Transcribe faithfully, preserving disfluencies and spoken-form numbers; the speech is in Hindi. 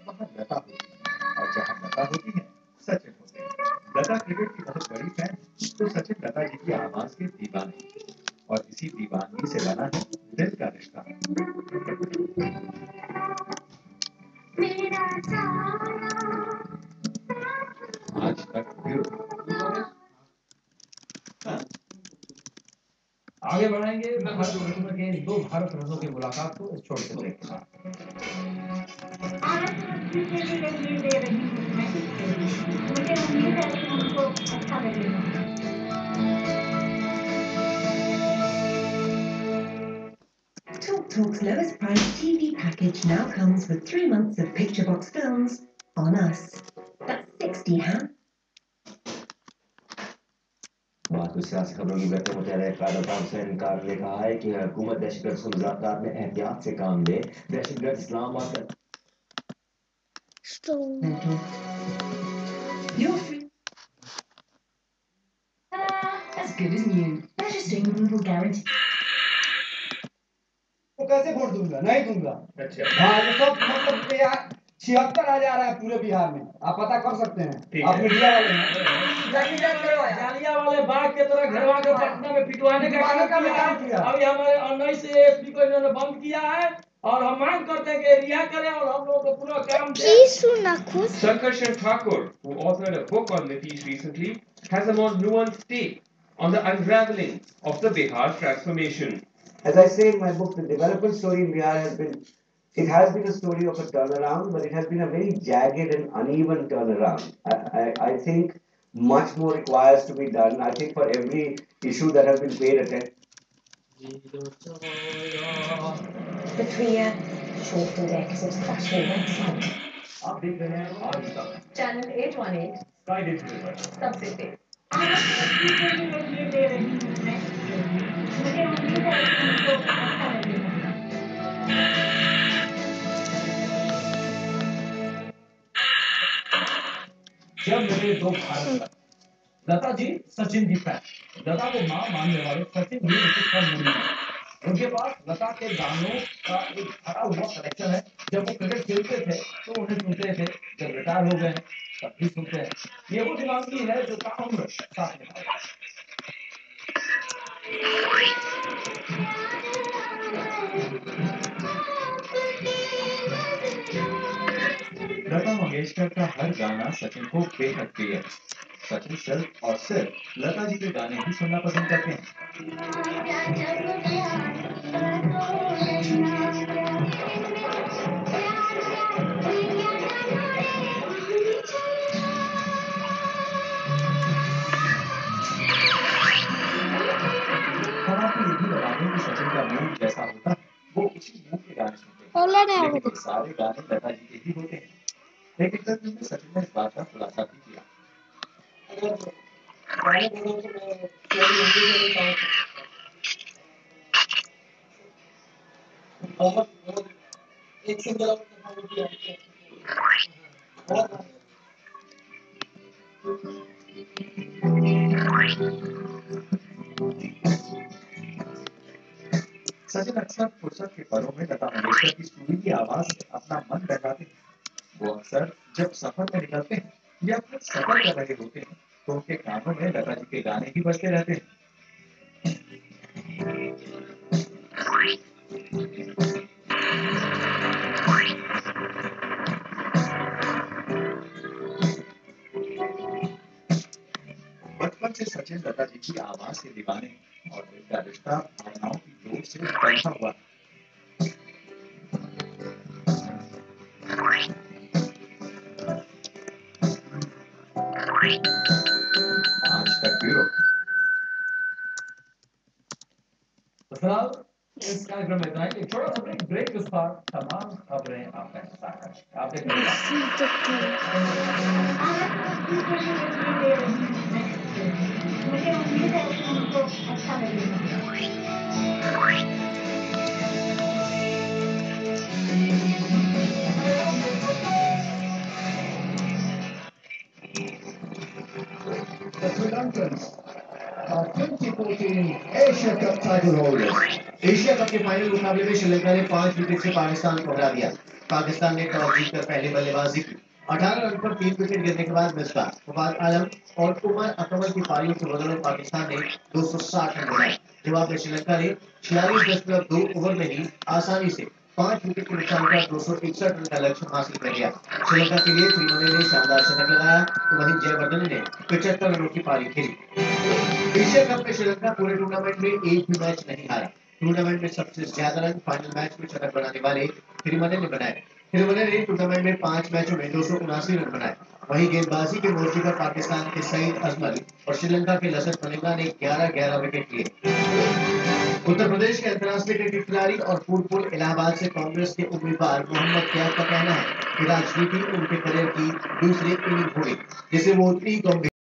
वहाँ लता होती है और जहाँ लता होती है सचिन होते हैं। लता क्रिकेट की बहुत बड़ी फैन है, तो सचिन लता जी की आवाज के दीवाने और इसी दीवानगी से बना है दिल का रिश्ता। आज तक ब्यूरो आगे बढ़ाएंगे भारत रत्न के दो भारत रत्नों की मुलाकात को इस छोटे से ब्रेक के बाद। मुझे उम्मीद है कि उनको अच्छा लगेगा। TalkTalk's lowest price T V package now comes with three months of picture box films on us. That's sixty ham. बात सियासी खबरों की बढ़ते मुताबिक कायदा साहब से इनकार ने कहा है कि हुकूमत दहशतगर्द से मुज़ाकरात में एहतियात से काम ले। दहशतगर्द इस्लामाबाद का You're free. That's good, isn't you? Registering removal guarantee. तो कैसे वोट दूंगा? नहीं दूंगा। अच्छा हाँ ये सब मतलब यार छिहत्तर हजार है पूरे बिहार में, आप पता कर सकते हैं। आप मीडिया वाले हैं। जालिया वाले बाग के तरह घरवा के पटना में पिटवाने का पिटवाने का काम काम किया किया। है। अभी हमारे उन्नीस एएसपी को इन्होंने बंद किया है और हम मांग करते हैं कि रिहा करें और हम लोगों को पूरा काम दें। Sankarshan Thakur, who authored a book on Nitish recently, has a more nuanced take on the unraveling of the Bihar transformation. As I say in my book, the development story in Bihar has been, it has been a story of a turnaround, but it has been a very jagged and uneven turnaround. I, I, I think much more requires to be done. I think for every issue that has been paid attention. The three-year short index is crashing website. आप देख रहे हैं आज तक Channel eight one eight. Sky digital पर। सबसे तेज। ये दे रही हूँ मैं। मुझे उम्मीद है कि उनको अच्छा लगेगा। जब मेरे दो भारत लता जी सचिन जी फैन लता को मां मानने वाले सचिन भी उनके कम नहीं है। उनके पास लता के गानों का एक भरा हुआ कलेक्शन है। जब वो क्रिकेट खेलते थे तो उन्हें सुनते थे, जब रिटायर हो गए हैं तब भी सुनते हैं। ये वो दीवानगी है जो ताउम्र साथ निभाएगा। लता मंगेशकर का हर गाना सचिन को बेहद प्रिय है। सचिन सिर्फ और सिर्फ लता जी के गाने ही सुनना पसंद करते हैं। हम आपको ये भी बता दें कि सचिन का मूड जैसा होता है वो उसी मूड के गाने सुनते हैं, लेकिन ये सारे गाने लता जी के ही होते हैं। एक इंटरव्यू में सचिन ने इस बात का खुलासा भी किया। एक सिंगल सचिन अक्सर फुर्सत के पलों में लता मंगेशकर की सुरीली आवाज से अपना मन बहलाते हैं। वो अक्सर जब सफर में निकलते हैं या फिर सफर कर रहे होते हैं तो उनके कानों में लता जी के गाने ही बजते रहते हैं। बचपन से सचिन लता जी की आवाज से दीवाने और दिल का रिश्ता भावनाओं की जोर से बंधा हुआ। आज तक ब्यूरो। फिलहाल इस कार्यक्रम में इतना ही। एक छोटा सा ब्रेक ब्रेक के उस पार तमाम खबरें आपका इंतजार कर रही हैं। आप देख रहे हैं। मुझे उम्मीद है कि उनको अच्छा लगेगा। The Sri Lankans are twenty fourteen Asia Cup title holders. Asia Cup के फाइनल मुकाबले में श्रीलंका ने पांच विकेट से पाकिस्तान को हरा दिया। पाकिस्तान ने टॉस जीतकर पहले बल्लेबाजी की। अठारह रन पर तीन विकेट गिरने के बाद मिसबाह, फवाद आलम और उमर अकमल की पारियों के बदौलत पाकिस्तान ने दो सौ साठ रन बनाए। जवाब में श्रीलंका ने छियालीस दशमलव दो ओवर में ही आसानी से पांच विकेट के नुकसान पर दो सौ इकसठ रन का लक्ष्य हासिल कर लिया। श्रीलंका के लिए त्रिमने ने शानदार शतक लगाया तो वहीं जयवर्धने ने पचहत्तर रनों की पारी खेली। एशिया कप में श्रीलंका पूरे टूर्नामेंट में एक भी मैच नहीं हारा। टूर्नामेंट में सबसे ज्यादा रन फाइनल मैच में शतक बनाने वाले त्रिमने ने बनाए। त्रिमने ने टूर्नामेंट में पांच मैचों में दो सौ उनासी रन बनाए। वहीं गेंदबाजी के मोर्चे पर पाकिस्तान के सईद अजमल और श्रीलंका के लसत मलिंगा ने ग्यारह ग्यारह विकेट लिए। उत्तर प्रदेश के अंतर्राष्ट्रीय क्रिकेट खिलाड़ी और फूलपुर इलाहाबाद से कांग्रेस के उम्मीदवार मोहम्मद कैफ का कहना है कि राजनीति उनके करियर की दूसरी इनिंग होगी जिसे वो उतनी गंभीर